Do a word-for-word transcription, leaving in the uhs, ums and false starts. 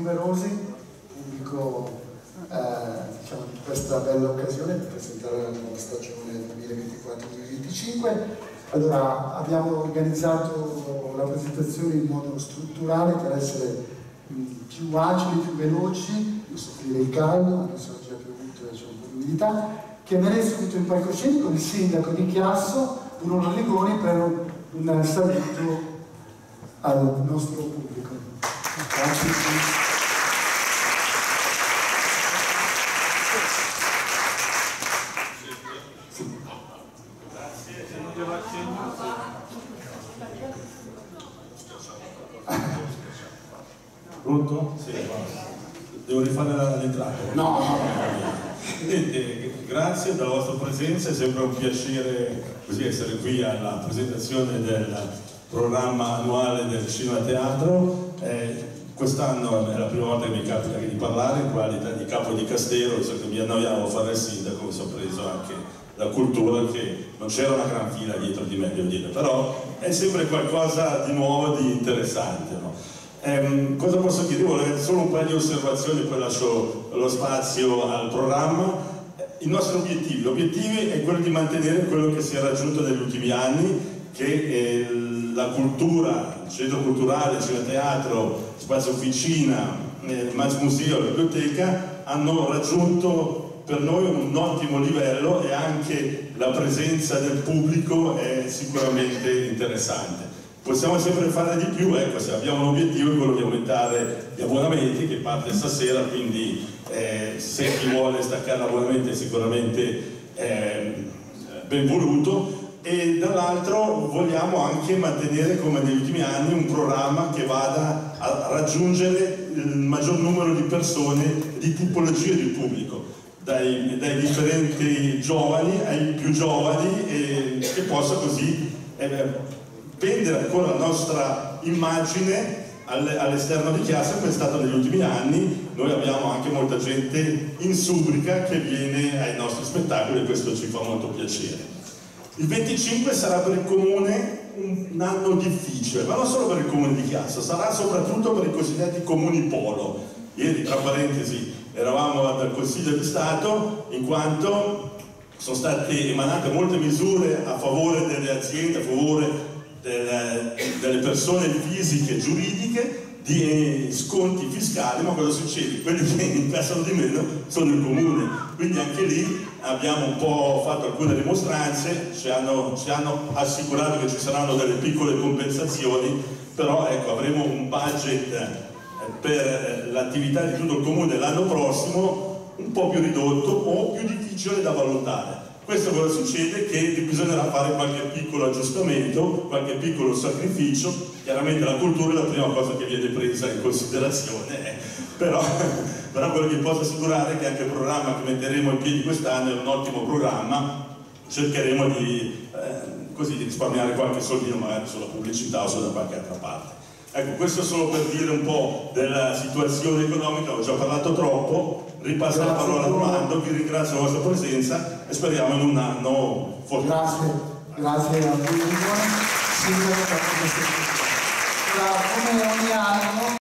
numerosi, pubblico eh, diciamo, di questa bella occasione per presentare la nuova stagione duemilaventiquattro duemilaventicinque. Allora, abbiamo organizzato la presentazione in modo strutturale per essere mh, più agili, più veloci, per soffrire il caldo, anche se oggi ha piovuto e c'è un po' di umidità. Chiamerei subito in palcoscenico il sindaco di Chiasso, Bruno Rigoni, per un saluto al nostro pubblico. Grazie. Pronto? Sì. Devo rifare l'entrata? No, no. Niente, grazie della vostra presenza, è sempre un piacere così essere qui alla presentazione del programma annuale del Cinema Teatro. Eh, Quest'anno è la prima volta che mi capita di parlare in qualità di capo di Castello, so che mi annoiavo a fare il sindaco, mi sono preso anche la cultura, che non c'era una gran fila dietro di me, devo dire, però è sempre qualcosa di nuovo, di interessante, no? Ehm, cosa posso dire? Volevo solo un paio di osservazioni, poi lascio lo spazio al programma. I nostri obiettivi, l'obiettivo è quello di mantenere quello che si è raggiunto negli ultimi anni, che eh, la cultura, il centro culturale, il cinema teatro, spazio officina, il Max Museo, la biblioteca hanno raggiunto per noi un ottimo livello, e anche la presenza del pubblico è sicuramente interessante. Possiamo sempre fare di più, ecco, se abbiamo un obiettivo è quello di aumentare gli abbonamenti, che parte stasera, quindi eh, se chi vuole staccare l'abbonamento è sicuramente eh, ben voluto. E dall'altro vogliamo anche mantenere, come negli ultimi anni, un programma che vada a raggiungere il maggior numero di persone, di tipologie di pubblico, dai, dai differenti giovani ai più giovani, e che possa così eh, vendere ancora la nostra immagine all'esterno di Chiasso, come è stato negli ultimi anni. Noi abbiamo anche molta gente in Subrica che viene ai nostri spettacoli, e questo ci fa molto piacere. Il venticinque sarà per il comune un anno difficile, ma non solo per il comune di Chiasso, sarà soprattutto per i cosiddetti comuni polo. Ieri, tra parentesi, eravamo dal Consiglio di Stato, in quanto sono state emanate molte misure a favore delle aziende, a favore delle, delle persone fisiche e giuridiche, di sconti fiscali. Ma cosa succede? Quelli che incassano di meno sono il comune, quindi anche lì abbiamo un po' fatto alcune dimostranze, ci hanno, ci hanno assicurato che ci saranno delle piccole compensazioni, però ecco, avremo un budget per l'attività di tutto il comune l'anno prossimo un po' più ridotto o più difficile da valutare. Questo cosa succede? Che bisognerà fare qualche piccolo aggiustamento, qualche piccolo sacrificio. Chiaramente la cultura è la prima cosa che viene presa in considerazione, eh. però, però quello che posso assicurare è che anche il programma che metteremo in piedi quest'anno è un ottimo programma. Cercheremo di, eh, così, di risparmiare qualche soldino magari sulla pubblicità o da qualche altra parte. Ecco, questo solo per dire un po' della situazione economica. Ho già parlato troppo, ripasso la parola a Armando, vi ringrazio per la vostra presenza e speriamo in un anno fortunato. Grazie, grazie a tutti. Come ogni anno